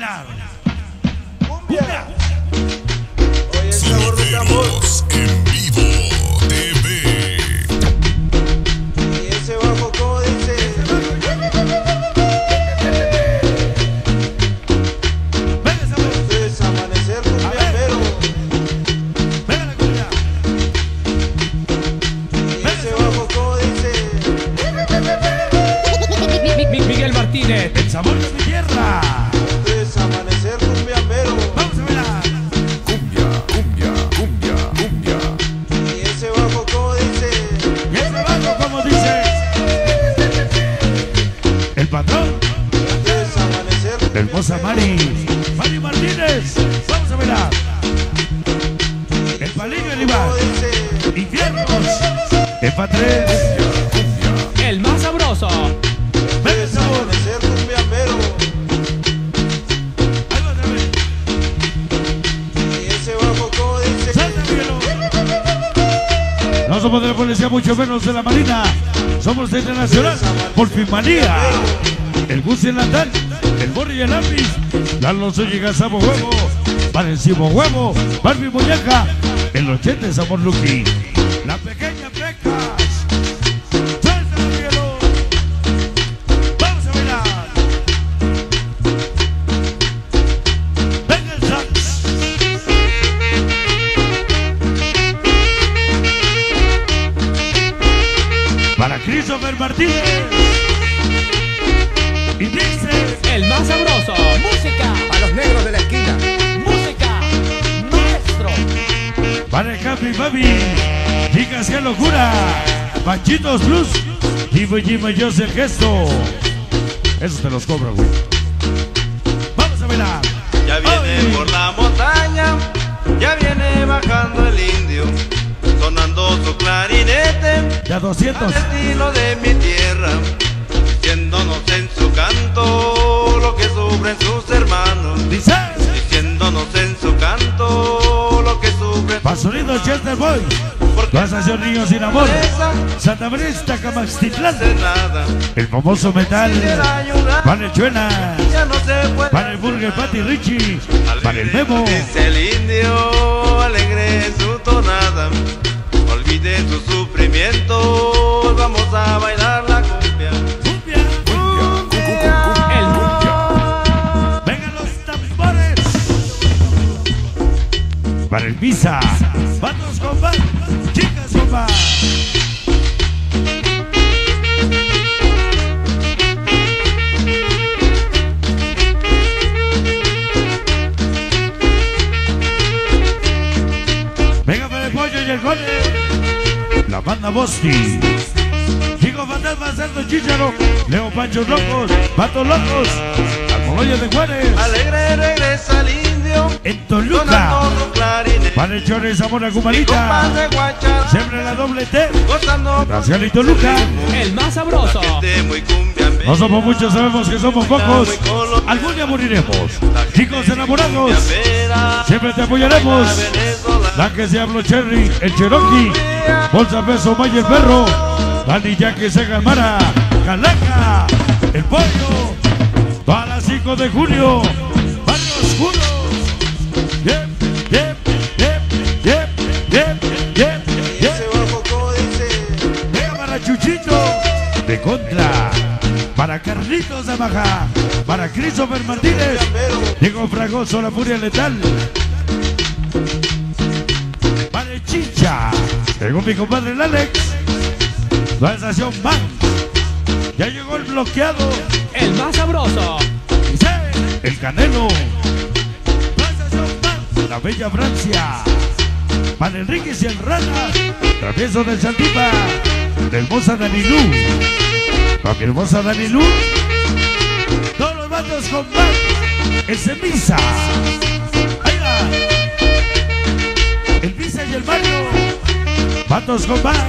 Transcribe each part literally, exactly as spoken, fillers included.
bailar. Cumbia. Oye, el sabor de amor. En Vivo T V. Y ese bajo como dice. Venga, sabor. Es amanecer cumbiambero. Venga la cumbia. Y ese bajo como dice. Miguel Martínez. El sabor de mi tierra. Es amanecer cumbiambero. Vamos a bailar. Cumbia, cumbia, cumbia, cumbia. Y ese bajo como dice. Y ese bajo como dice. El patrón. Es amanecer La hermosa Mari. Mari Martínez. Vamos a bailar. El palillo el Iván. como dice. Infiernos. El patrés. El más sabroso. Venga, Es sabor. amanecer cumbiambero. Ahí va otra vez. Y ese bajo como dice. Salta, Miguelo. No somos de la policía, mucho menos de la marina. Somos de internacional. Por fin manía. El bus y el natal. El borri y el lápiz. Lalo llega Samo Huevo. Parecimo Huevo. Barbie Muñeca. El ochenta es Amor Lucky. La pequeña Pecas. Suéltala, Miguelo. Vamos a bailar. Venga el sax. Para Christopher Martínez. Y dice. El más sabroso. Música. A los negros de la esquina. Música. Maestro. Para el Capi Papi. Chicas, qué locura. Panchitos Plus. Jimmy Jimmy yo sé el gesto. Esos te los cobro, güey. Vamos a bailar. Ya viene ¡Ay! por la montaña, ya viene bajando el indio, sonando su clarinete, Ya doscientos. al estilo de mi tierra, diciéndonos en su canto lo que sufren sus hermanos, Dice. diciéndonos en su canto lo que sufren Pa' sonido Chester Boy. Plazación Niños sin Amor. Santa Brista, Camaxtitlán. hace nada, El famoso metal. quiera ayudar, Para el Chuena. ya no se puede. Para el Burger Patty Richie. Para el Memo. Dice el indio, alegre en su tonada, olvide sus sufrimientos, vamos a bailar la cumbia. Cumbia. El mundo. Vengan los tambores. Para el Visa. Vatos con van. Chicas con van. Venga para el pollo y el gole. La banda Bosti. Chico Fantasma, Cerdo Chícharo. Leo Pancho Locos. Vatos Locos. Almoloya de Juárez. Alegre regresa el indio, En Toluca. sonando su clarinete, Para el Chore Zamora y compás Cumalita. de guachara, Siempre la doble T. gozando Gracias y Toluca. El más sabroso. gente muy cumbia. No somos muchos, sabemos que somos pocos. Algún día moriremos. Chicos enamorados. Siempre te apoyaremos. La que se habló Cherry, el Cherokee. Bolsa Peso, Maya el perro. Dani Yaque se Mara. Calaca. El pollo. A las cinco de julio. Barrio Oscuro. Yep, yep, yep, yep, yep, yep, Y yep. ese bajo como dice. Venga para Chuchito. De contra. Para Carlitos de Baja. Para Christopher Martínez. Cumbiambero. Diego Fragoso, la furia letal. Para el Chicha. Llegó mi compadre el Alex. La estación Max. Ya llegó el bloqueado. El más sabroso. Dice el Canelo. La estación Max. La bella Francia. Para Enríquez y el Rana. Travieso del Santipa. La hermosa Danilú. Para mi hermosa Danilú. Todos los bandos con Max. El Semisa. Ahí va. El Visa y el Mario. Vatos con Max.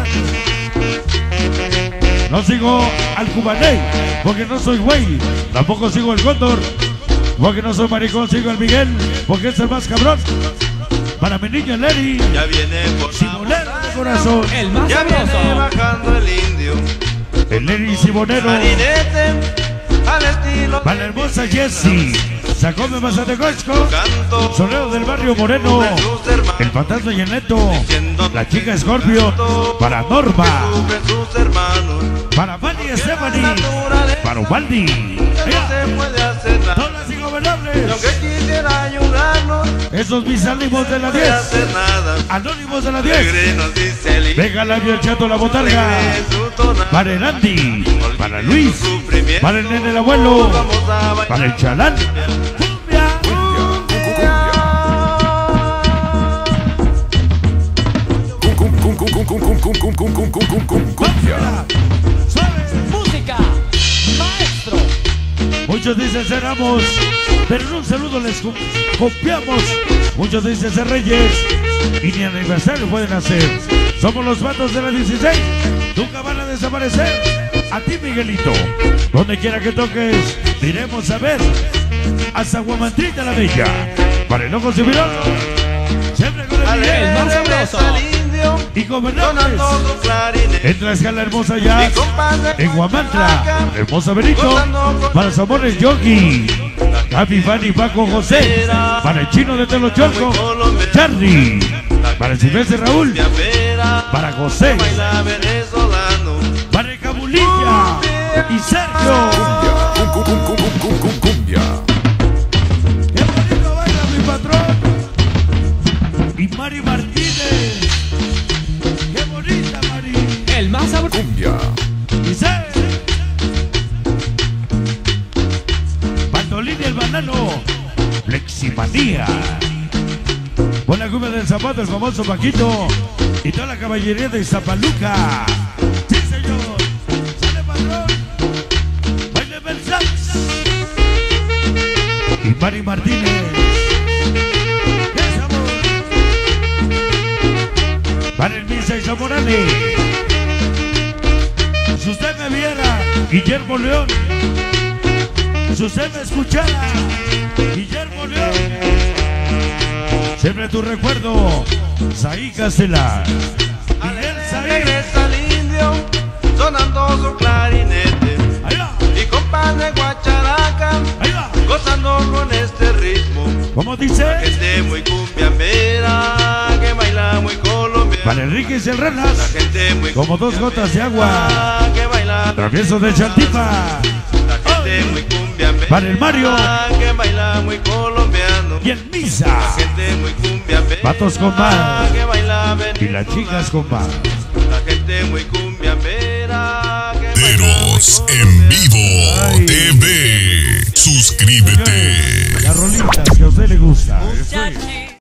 No sigo al Cubaney, porque no soy güey. Tampoco sigo el Cóndor, porque no soy maricón. Sigo al Miguel, porque es el más cabrón. Para mi niño Leri, Ya viene por la Simonero de montaña, corazón. El más ya viene sabroso. bajando el indio, El Leri Simonero. clarinete, al estilo Para la hermosa Jessie. Sacome Mazatecosco, canto Soleo del Barrio Moreno, sus hermanos, el fantasma y el neto, la chica Scorpio, para Norma, sufren sus hermanos. para Manny Stephanie, Naturaleza para Ubaldi, no se puede hacer nada. todas las Y ingobernables, aunque quisiera ayudarnos, esos mis ánimos de la no puede diez, hacer nada. anónimos de la diez, Alegre nos dice el hijo, venga Labio el Chato la Botarga, alegre su tonada. para el Andy, para Luis, Su sufrimiento, para el nene el abuelo, vamos a bailar. para el Chalán, cumbia, Cumbia. suave. Música. Maestro. Muchos dicen ser amos, pero en un saludo les co- copiamos. Muchos dicen ser reyes y ni aniversario pueden hacer. Somos los vatos de la dieciséis, nunca van a desaparecer. A ti, Miguelito, donde quiera que toques, iremos a ver hasta Guamantrita la Bella. Para el ojo civilón, siempre con el Alegre Miguel más regresa sabroso. el indio, y gobernables. sonando su clarinete. En Tlaxcala hermosa ya, Mi compadre en Guamantla, hermosa Benito, para su amor el Yogi, Happy Fanny Paco José, para el chino de Telocholco, Charlie, para el Silvestre Raúl, Mi apera, para José, baila venezolano. para el Cabulilla y Sergio. Cumbia. ¡Qué bonito baila mi patrón! Y Mari Martínez. ¡Qué bonita Mari! El más sabroso. Cumbia. Dice Bandolín y el banano, Fleximanía. Con la cumbia del zapato, el famoso Paquito y toda la caballería de Zapaluca. Sí, señor. Sale patrón. Baile Belsax. Y Mari Martínez. ¡Qué sabor! Para el Misa y Zamorani. Si usted me viera, Guillermo León. Si usted me escuchara, Guillermo León. Siempre tu recuerdo, Saí Castelar. Miguel Saí. Regresa el indio, sonando su clarinete. Ahí va, Y compadre guacharaca, ahí va. gozando con este ritmo. ¿Cómo dice? Gente muy cumbiambera, que baila muy colombiana. Para Enrique y el La Renas, gente muy como dos gotas de agua. cumbiambera, que baila. Travieso de Chantipa. La gente muy cumbiambera, Para el Mario. que baila muy colombiano. Y en Misa, Gente muy cumbiambera, Patos con mar. que baila y las chicas con más. La gente muy cumbiambera, que baila muy Teros en colombiano. vivo Ay. T V. Suscríbete. Las rolitas que a usted le gusta.